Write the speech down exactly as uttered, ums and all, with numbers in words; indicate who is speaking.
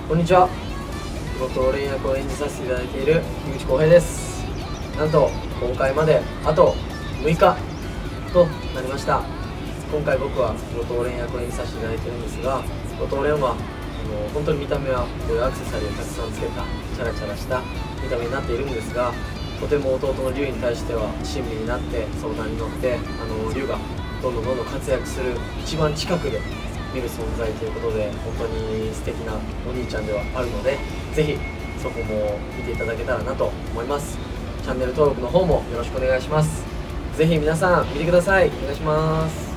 Speaker 1: こんにちは。後藤蓮役を演じさせていただいている樋口浩平です。なんと公開まであとむいかとなりました。今回僕は後藤蓮役を演じさせていただいているんですが、後藤蓮はあの本当に見た目はこういうアクセサリーをたくさんつけたチャラチャラした見た目になっているんですが、とても弟の龍に対しては親身になって相談に乗ってあの龍がどんどんどんどん活躍する一番近くで見る存在ということで、本当に素敵なお兄ちゃんではあるので、ぜひそこも見ていただけたらなと思います。チャンネル登録の方もよろしくお願いします。ぜひ皆さん見てください。お願いします。